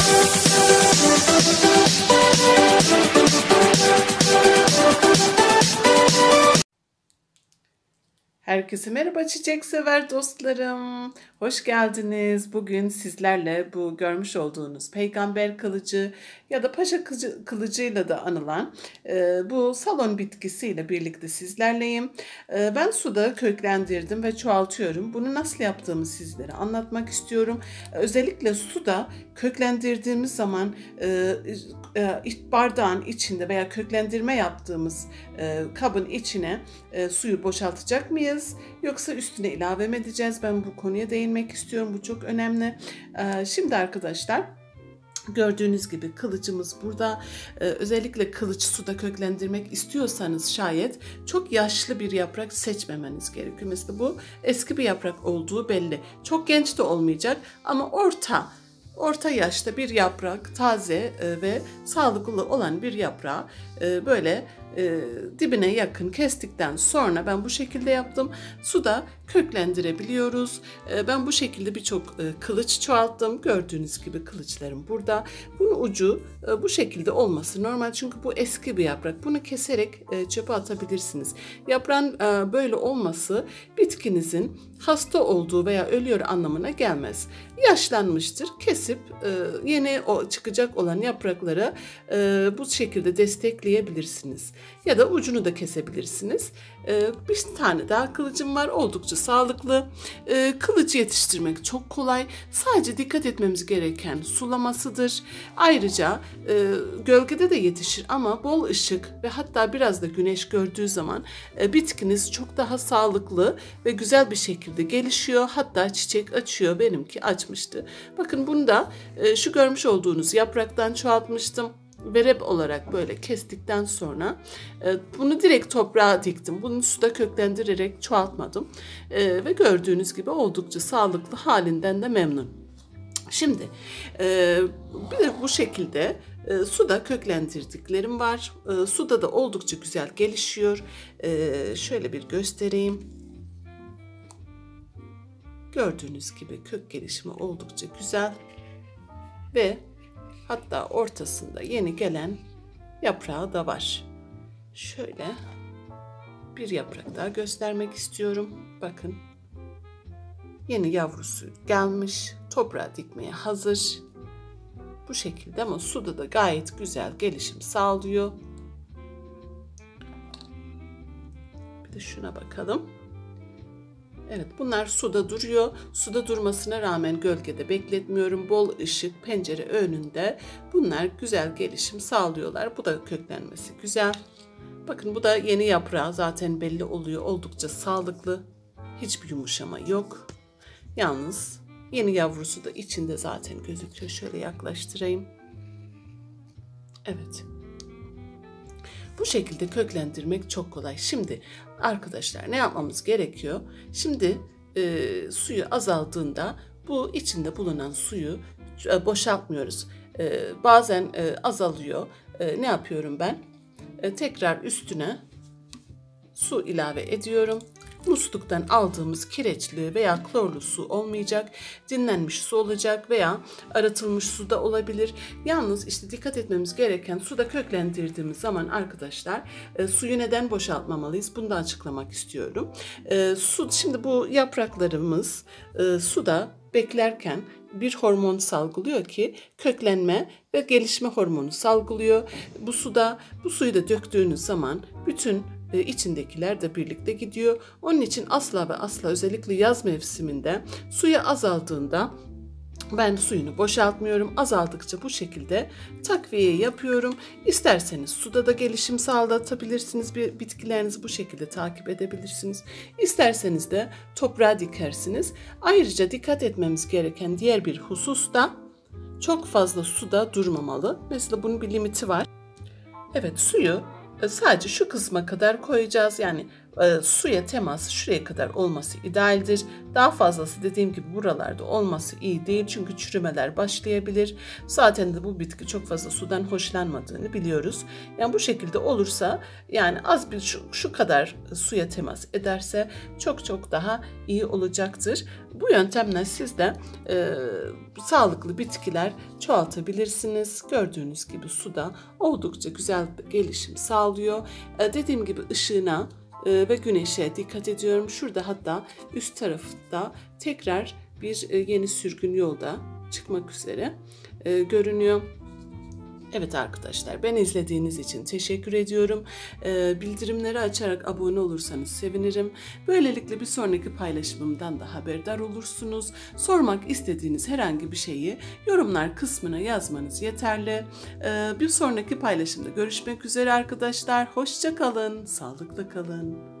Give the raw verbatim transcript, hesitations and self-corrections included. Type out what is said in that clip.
Herkese merhaba çiçek sever dostlarım. Hoş geldiniz. Bugün sizlerle bu görmüş olduğunuz peygamber kılıcı ya da paşa kılıcıyla da anılan e, bu salon bitkisiyle birlikte sizlerleyim. E, ben suda köklendirdim ve çoğaltıyorum. Bunu nasıl yaptığımı sizlere anlatmak istiyorum. E, özellikle suda köklendirdiğimiz zaman e, e, bardağın içinde veya köklendirme yaptığımız e, kabın içine e, suyu boşaltacak mıyız? Yoksa üstüne ilave mi edeceğiz? Ben bu konuya değinmek istiyorum. Bu çok önemli. Ee, şimdi arkadaşlar gördüğünüz gibi kılıcımız burada. Ee, özellikle kılıç suda köklendirmek istiyorsanız şayet çok yaşlı bir yaprak seçmemeniz gerekiyor. Mesela bu eski bir yaprak olduğu belli. Çok genç de olmayacak ama orta Orta yaşta bir yaprak, taze ve sağlıklı olan bir yaprağı böyle dibine yakın kestikten sonra ben bu şekilde yaptım. Suda köklendirebiliyoruz. Ben bu şekilde birçok kılıç çoğalttım. Gördüğünüz gibi kılıçlarım burada. Bunun ucu bu şekilde olması normal çünkü bu eski bir yaprak. Bunu keserek çöpe atabilirsiniz. Yaprağın böyle olması bitkinizin hasta olduğu veya ölüyor anlamına gelmez. Yaşlanmıştır. Kesip yeni o çıkacak olan yapraklara bu şekilde destekleyebilirsiniz. Ya da ucunu da kesebilirsiniz. Bir tane daha kılıcım var. Oldukça sağlıklı. Kılıcı yetiştirmek çok kolay. Sadece dikkat etmemiz gereken sulamasıdır. Ayrıca gölgede de yetişir ama bol ışık ve hatta biraz da güneş gördüğü zaman bitkiniz çok daha sağlıklı ve güzel bir şekilde gelişiyor. Hatta çiçek açıyor. Benimki açmıştı. Bakın bunu da şu görmüş olduğunuz yapraktan çoğaltmıştım. Verep olarak böyle kestikten sonra bunu direkt toprağa diktim. Bunu suda köklendirerek çoğaltmadım. Ve gördüğünüz gibi oldukça sağlıklı, halinden de memnun. Şimdi bir de bu şekilde suda köklendirdiklerim var. Suda da oldukça güzel gelişiyor. Şöyle bir göstereyim. Gördüğünüz gibi kök gelişimi oldukça güzel ve hatta ortasında yeni gelen yaprağı da var. Şöyle bir yaprak daha göstermek istiyorum. Bakın yeni yavrusu gelmiş, toprağa dikmeye hazır. Bu şekilde ama suda da gayet güzel gelişim sağlıyor. Bir de şuna bakalım. Evet, bunlar suda duruyor. Suda durmasına rağmen gölgede bekletmiyorum. Bol ışık pencere önünde. Bunlar güzel gelişim sağlıyorlar. Bu da köklenmesi güzel. Bakın bu da yeni yaprağı zaten belli oluyor. Oldukça sağlıklı. Hiçbir yumuşama yok. Yalnız yeni yavrusu da içinde zaten gözüküyor. Şöyle yaklaştırayım. Evet. Bu şekilde köklendirmek çok kolay. Şimdi arkadaşlar ne yapmamız gerekiyor? Şimdi e, suyu azaldığında bu içinde bulunan suyu e, boşaltmıyoruz. E, bazen e, azalıyor. E, ne yapıyorum ben? E, tekrar üstüne su ilave ediyorum. Musluktan aldığımız kireçli veya klorlu su olmayacak, dinlenmiş su olacak veya arıtılmış su da olabilir. Yalnız işte dikkat etmemiz gereken suda köklendirdiğimiz zaman arkadaşlar e, suyu neden boşaltmamalıyız? Bunu da açıklamak istiyorum. E, su, şimdi bu yapraklarımız e, suda beklerken bir hormon salgılıyor ki köklenme ve gelişme hormonu salgılıyor. Bu suda bu suyu da döktüğünüz zaman bütün içindekiler de birlikte gidiyor. Onun için asla ve asla özellikle yaz mevsiminde suyu azaldığında ben suyunu boşaltmıyorum. Azaldıkça bu şekilde takviye yapıyorum. İsterseniz suda da gelişim sağlatabilirsiniz. Bir bitkilerinizi bu şekilde takip edebilirsiniz. İsterseniz de toprağa dikersiniz. Ayrıca dikkat etmemiz gereken diğer bir husus da çok fazla suda durmamalı. Mesela bunun bir limiti var. Evet, suyu sadece şu kısma kadar koyacağız. Yani e, suya teması şuraya kadar olması idealdir. Daha fazlası dediğim gibi buralarda olması iyi değil çünkü çürümeler başlayabilir. Zaten de bu bitki çok fazla sudan hoşlanmadığını biliyoruz. Yani bu şekilde olursa, yani az bir şu, şu kadar suya temas ederse çok çok daha iyi olacaktır. Bu yöntemle siz de e, sağlıklı bitkiler çoğaltabilirsiniz. Gördüğünüz gibi suda oldukça güzel bir gelişim sağlıyor. E, dediğim gibi ışığına e, ve güneşe dikkat ediyorum. Şurada hatta üst tarafta tekrar bir e, yeni sürgün yolda çıkmak üzere e, görünüyor. Evet arkadaşlar, beni izlediğiniz için teşekkür ediyorum. Ee, bildirimleri açarak abone olursanız sevinirim. Böylelikle bir sonraki paylaşımımdan da haberdar olursunuz. Sormak istediğiniz herhangi bir şeyi yorumlar kısmına yazmanız yeterli. Ee, bir sonraki paylaşımda görüşmek üzere arkadaşlar. Hoşça kalın, sağlıkla kalın.